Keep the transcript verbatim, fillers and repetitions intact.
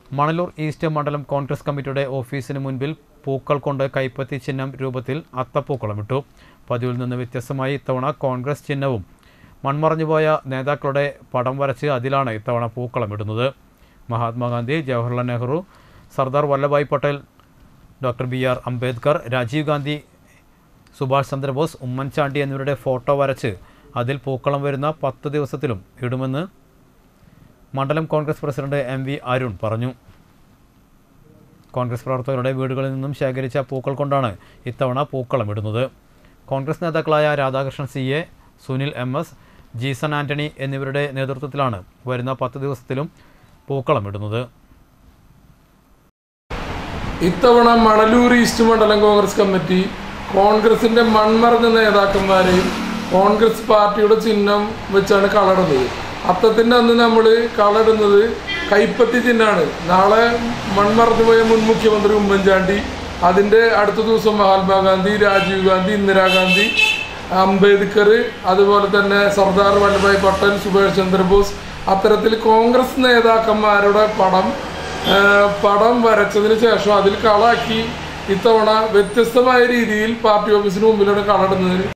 Manalur east മണ്ഡലം കോൺഗ്രസ് കമ്മിറ്റിയുടെ ഓഫീസിന് മുൻപിൽ പൂക്കൾ കൊണ്ട് കൈപ്പത്തി ചിഹ്നം രൂപത്തിൽ അത്തപ്പൂക്കളമിട്ടു. പതിവിൽ നിന്ന് വ്യത്യസ്തമായി ഇത്തവണ കോൺഗ്രസ് ചിഹ്നവും മൺമറഞ്ഞുപോയ നേതാക്കളുടെ പടം വരച്ച് അതിലാണ് ഇത്തവണ പൂക്കളമിടുന്നത്. Mahatma Gandhi, Jawaharlal Nehru, Sardar Vallabhbhai Patel, doctor B R Ambedkar, Rajiv Gandhi, Subhash Chandrabose, Oommen Chandy എന്നിവരുടെ ഫോട്ടോ വരച്ച് അതിൽ പൂക്കളം വരുന്ന പത്ത് ദിവസത്തിലും ഇടുമെന്ന് മണ്ഡലം Congress president M V Arun പറഞ്ഞു. കോൺഗ്രസ് പ്രവർത്തകരുടെ വീടുകളിൽ നിന്നും ശേഖരിച്ച പൂക്കൾ കൊണ്ടാണ് ഇത്തവണ പൂക്കളമിടുന്നത്. കോൺഗ്രസ് നേതാക്കളായ Radhakrishnan C A, Sunil M S, Jeeson Antony എന്നിവരുടെ നേതൃത്വത്തിലാണ് വരുന്ന പത്ത് ദിവസത്തിലും പൂക്കളമിടുന്നത്. ഇത്തവണ മണലൂർ ഈസ്റ്റ് മണ്ഡലം കോൺഗ്രസ് കമ്മിറ്റി കോൺഗ്രസിന്റെ മൺമറഞ്ഞ നേതാക്കന്മാരെയും കോൺഗ്രസ് പാർട്ടിയുടെ ചിഹ്നം വെച്ചാണ് കളടുന്നത്. അത്തത്തിൻ്റെ അന്ന് നമ്മൾ കളടുന്നത് കൈപ്പത്തി ചിഹ്നമാണ്. നാളെ മൺമറഞ്ഞുപോയ മുൻ മുഖ്യമന്ത്രി ഉമ്മൻചാണ്ടി, അതിൻ്റെ അടുത്ത ദിവസം മഹാത്മാഗാന്ധി, രാജീവ് ഗാന്ധി, ഇന്ദിരാഗാന്ധി, അംബേദ്കർ, അതുപോലെ തന്നെ സർദാർ വല്ലഭായ് പട്ടേൽ, സുഭാഷ് ചന്ദ്രബോസ്, അത്തരത്തിൽ കോൺഗ്രസ് നേതാക്കന്മാരുടെ പടം പടം വരച്ചതിന് ശേഷം അതിൽ കളാക്കി ഇത്തവണ വ്യത്യസ്തമായ രീതിയിൽ പാർട്ടി ഓഫീസിന് മുമ്പിലാണ് കളടുന്നത്.